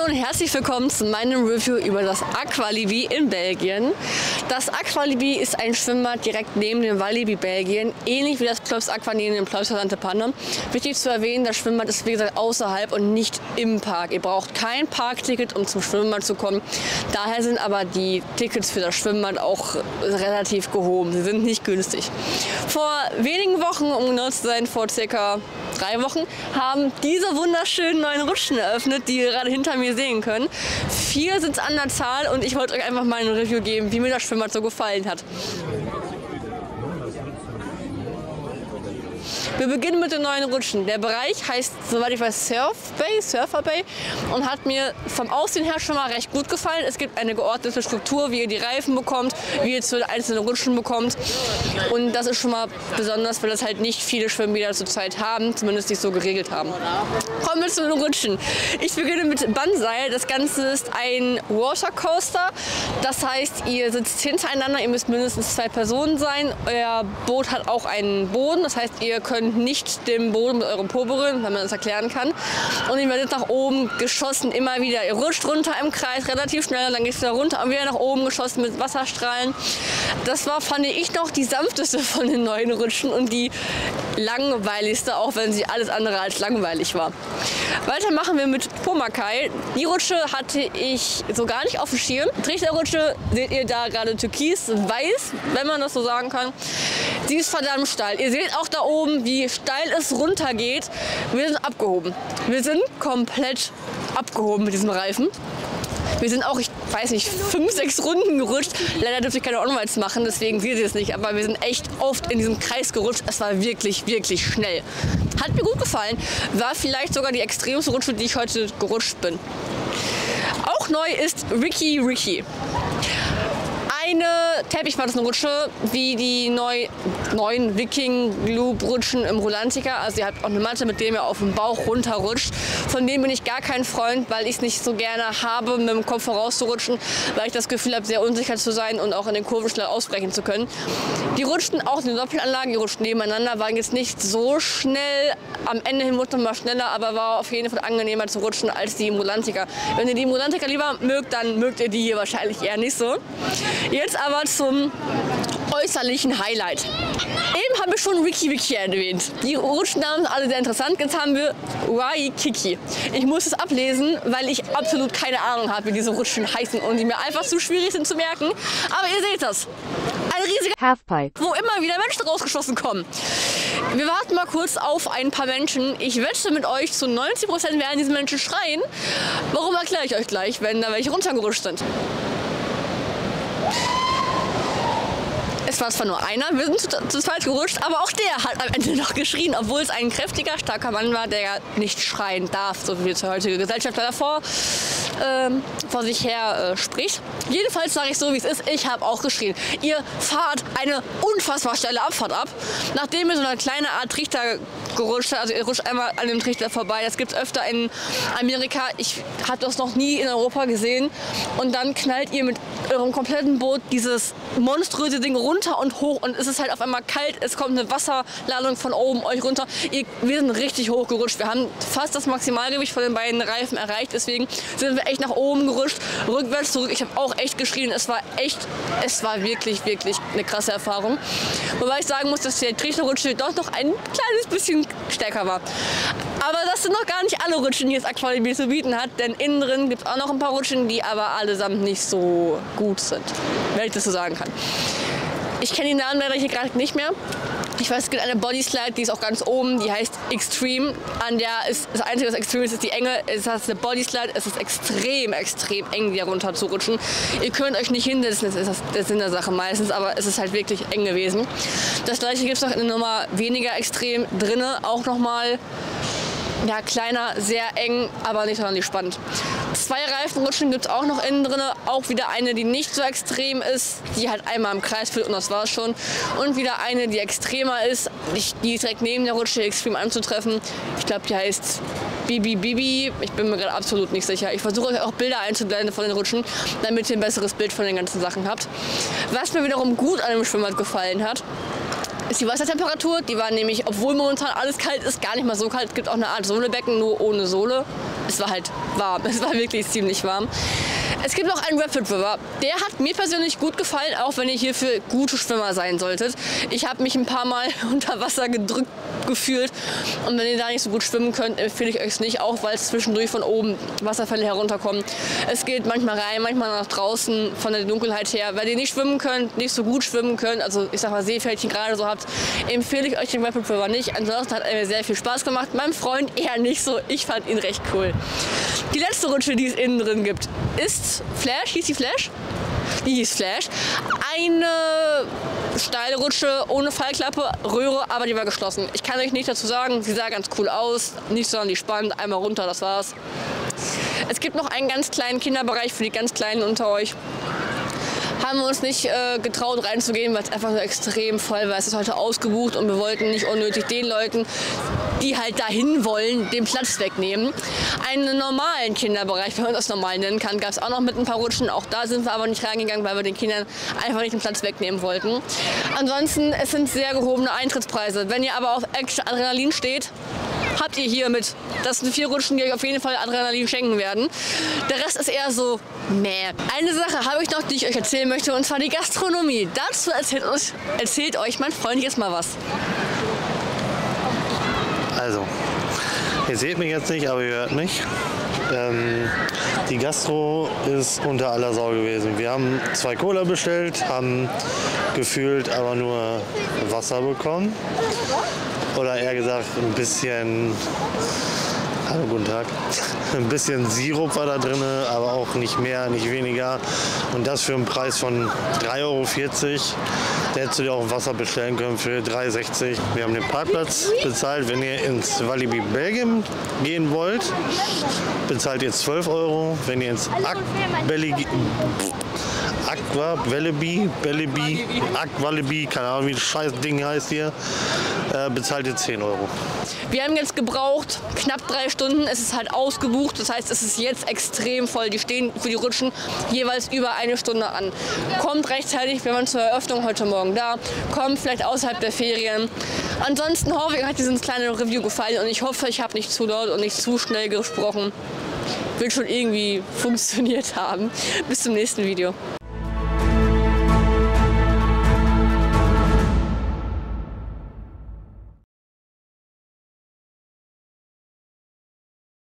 und herzlich willkommen zu meinem Review über das Aqualibi in Belgien. Das Aqualibi ist ein Schwimmbad direkt neben dem Walibi Belgien, ähnlich wie das Plopsa Aqua neben dem Plopsa Lantepanne. Wichtig zu erwähnen, das Schwimmbad ist wie gesagt außerhalb und nicht im Park. Ihr braucht kein Parkticket, um zum Schwimmbad zu kommen. Daher sind aber die Tickets für das Schwimmbad auch relativ gehoben. Sie sind nicht günstig. Vor wenigen Wochen, um genau zu sein, vor circa 3 Wochen, haben diese wunderschönen neuen Rutschen eröffnet, die ihr gerade hinter mir sehen können. 4 sind an der Zahl und ich wollte euch einfach mal ein Review geben, wie mir das Schwimmbad so gefallen hat. Wir beginnen mit den neuen Rutschen. Der Bereich heißt, soweit ich weiß, Surfer Bay und hat mir vom Aussehen her schon mal recht gut gefallen. Es gibt eine geordnete Struktur, wie ihr die Reifen bekommt, wie ihr zu den einzelnen Rutschen bekommt. Und das ist schon mal besonders, weil das halt nicht viele Schwimmbäder zurzeit haben, zumindest nicht so geregelt haben. Kommen wir zu den Rutschen. Ich beginne mit Bannseil. Das Ganze ist ein Watercoaster. Das heißt, ihr sitzt hintereinander, ihr müsst mindestens 2 Personen sein. Euer Boot hat auch einen Boden, das heißt, ihr könnt nicht den Boden mit eurem Po berühren, wenn man das erklären kann. Und ihr werdet nach oben geschossen, immer wieder. Ihr rutscht runter im Kreis, relativ schnell, dann geht es wieder runter und wieder nach oben geschossen mit Wasserstrahlen. Das war, fand ich, noch die sanfteste von den neuen Rutschen und die langweiligste, auch wenn sie alles andere als langweilig war. Weiter machen wir mit Pomakai. Die Rutsche hatte ich so gar nicht auf dem Schirm. Trichterrutsche seht ihr da gerade türkis-weiß, wenn man das so sagen kann. Sie ist verdammt steil. Ihr seht auch da oben, wie steil es runtergeht. Wir sind abgehoben. Wir sind komplett abgehoben mit diesem Reifen. Wir sind auch, ich weiß nicht, 5, 6 Runden gerutscht. Leider dürfte ich keine Onwards machen, deswegen seht ihr es nicht. Aber wir sind echt oft in diesem Kreis gerutscht. Es war wirklich, wirklich schnell. Hat mir gut gefallen. War vielleicht sogar die extremste Rutsche, die ich heute gerutscht bin. Auch neu ist Ricky Ricky. Eine Teppichmattenrutsche, wie die neuen Viking Loop Rutschen im Rulantica. Also ihr habt auch eine Matte, mit der ihr auf dem Bauch runterrutscht. Von dem bin ich gar kein Freund, weil ich es nicht so gerne habe, mit dem Kopf vorauszurutschen, weil ich das Gefühl habe, sehr unsicher zu sein und auch in den Kurven schnell ausbrechen zu können. Die rutschten auch in den Doppelanlagen, die rutschten nebeneinander, waren jetzt nicht so schnell. Am Ende hin wurde noch mal schneller, aber war auf jeden Fall angenehmer zu rutschen als die im Rulantica. Wenn ihr die im Rulantica lieber mögt, dann mögt ihr die hier wahrscheinlich eher nicht so. Jetzt aber zum äußerlichen Highlight. Eben habe ich schon Ricky Ricky erwähnt. Die Rutschennamen sind alle sehr interessant. Jetzt haben wir Waikiki. Ich muss es ablesen, weil ich absolut keine Ahnung habe, wie diese Rutschen heißen und die mir einfach zu schwierig sind zu merken. Aber ihr seht das. Ein riesiger Halfpipe, wo immer wieder Menschen rausgeschossen kommen. Wir warten mal kurz auf ein paar Menschen. Ich wette mit euch, zu 90% werden diese Menschen schreien. Warum, erkläre ich euch gleich, wenn da welche runtergerutscht sind. Es war zwar nur einer, wir sind zu zweit gerutscht, aber auch der hat am Ende noch geschrien, obwohl es ein kräftiger, starker Mann war, der nicht schreien darf, so wie die heutige Gesellschaft davor vor sich her spricht. Jedenfalls sage ich so, wie es ist, ich habe auch geschrien. Ihr fahrt eine unfassbar schnelle Abfahrt ab, nachdem ihr so eine kleine Art Trichter gerutscht habt, also ihr rutscht einmal an dem Trichter vorbei, das gibt es öfter in Amerika, ich habe das noch nie in Europa gesehen und dann knallt ihr mit eurem kompletten Boot dieses monströse Ding runter und hoch und es ist halt auf einmal kalt, es kommt eine Wasserladung von oben euch runter. Wir sind richtig hoch gerutscht, wir haben fast das Maximalgewicht von den beiden Reifen erreicht, deswegen sind wir echt nach oben gerutscht, rückwärts zurück. Ich habe auch echt geschrien, es war wirklich, wirklich eine krasse Erfahrung. Wobei ich sagen muss, dass die Trichterrutsche doch noch ein kleines bisschen stärker war. Aber das sind noch gar nicht alle Rutschen, die das Aqualibi zu bieten hat, denn innen drin gibt es auch noch ein paar Rutschen, die aber allesamt nicht so gut sind, wenn ich das so sagen kann. Ich kenne die Namen leider hier gerade nicht mehr. Ich weiß, es gibt eine Bodyslide, die ist auch ganz oben, die heißt Extreme. An der ist das Einzige, was Extreme ist die Enge. Es ist eine Bodyslide, es ist extrem, extrem eng, hier runter zu rutschen. Ihr könnt euch nicht hinsetzen, das ist der Sinn der Sache meistens, aber es ist halt wirklich eng gewesen. Das gleiche gibt es noch in einer Nummer weniger extrem drinne, auch nochmal. Ja, kleiner, sehr eng, aber nicht sonderlich spannend. 2 Reifenrutschen gibt es auch noch innen drin. Auch wieder eine, die nicht so extrem ist, die halt einmal im Kreis führt und das war es schon. Und wieder eine, die extremer ist, die ist direkt neben der Rutsche extrem anzutreffen. Ich glaube, die heißt Bibi Bibi. Ich bin mir gerade absolut nicht sicher. Ich versuche euch auch Bilder einzublenden von den Rutschen, damit ihr ein besseres Bild von den ganzen Sachen habt. Was mir wiederum gut an dem Schwimmbad gefallen hat, ist die Wassertemperatur. Die war nämlich, obwohl momentan alles kalt ist, gar nicht mal so kalt. Es gibt auch eine Art Sohlebecken, nur ohne Sohle. Es war halt warm. Es war wirklich ziemlich warm. Es gibt noch einen Rapid River. Der hat mir persönlich gut gefallen, auch wenn ihr hierfür gute Schwimmer sein solltet. Ich habe mich ein paar Mal unter Wasser gedrückt gefühlt. Und wenn ihr da nicht so gut schwimmen könnt, empfehle ich euch es nicht, auch weil es zwischendurch von oben Wasserfälle herunterkommen. Es geht manchmal rein, manchmal nach draußen von der Dunkelheit her. Wenn ihr nicht schwimmen könnt, nicht so gut schwimmen könnt, also ich sag mal Seepferdchen gerade so habt, empfehle ich euch den Rapid River nicht. Ansonsten hat er mir sehr viel Spaß gemacht. Meinem Freund eher nicht so. Ich fand ihn recht cool. Die letzte Rutsche, die es innen drin gibt, ist Flash. Hieß die Flash? Die hieß Flash. Eine steile Rutsche ohne Fallklappe, Röhre, aber die war geschlossen. Ich kann euch nicht dazu sagen, sie sah ganz cool aus, nicht sonderlich spannend, einmal runter, das war's. Es gibt noch einen ganz kleinen Kinderbereich für die ganz Kleinen unter euch. Haben wir uns nicht getraut reinzugehen, weil es einfach so extrem voll war. Es ist heute ausgebucht und wir wollten nicht unnötig den Leuten, die halt dahin wollen, den Platz wegnehmen. Einen normalen Kinderbereich, wenn man das normal nennen kann, gab es auch noch mit ein paar Rutschen. Auch da sind wir aber nicht reingegangen, weil wir den Kindern einfach nicht den Platz wegnehmen wollten. Ansonsten, es sind sehr gehobene Eintrittspreise. Wenn ihr aber auf Action Adrenalin steht, habt ihr hier mit. Das sind 4 Rutschen, die euch auf jeden Fall Adrenalin schenken werden. Der Rest ist eher so, meh. Eine Sache habe ich noch, die ich euch erzählen möchte, und zwar die Gastronomie. Dazu erzählt euch mein Freund jetzt mal was. Also, ihr seht mich jetzt nicht, aber ihr hört mich. Die Gastro ist unter aller Sau gewesen. Wir haben 2 Cola bestellt, haben gefühlt aber nur Wasser bekommen. Oder eher gesagt, ein bisschen, hallo, guten Tag, ein bisschen Sirup war da drin, aber auch nicht mehr, nicht weniger. Und das für einen Preis von 3,40 €. Da hättest du dir auch Wasser bestellen können für 3,60 €. Wir haben den Parkplatz bezahlt. Wenn ihr ins Walibi Belgien gehen wollt, bezahlt ihr 12 €. Wenn ihr ins Aqualibi, keine Ahnung, wie das scheiß Ding heißt hier, bezahlt ihr 10 €. Wir haben jetzt gebraucht knapp 3 Stunden. Es ist halt ausgebucht. Das heißt, es ist jetzt extrem voll. Die stehen für die Rutschen jeweils über 1 Stunde an. Kommt rechtzeitig, wenn man zur Eröffnung heute Morgen da. Kommt vielleicht außerhalb der Ferien. Ansonsten hoffe ich, euch hat dieses kleine Review gefallen und ich hoffe, ich habe nicht zu laut und nicht zu schnell gesprochen. Wird schon irgendwie funktioniert haben. Bis zum nächsten Video.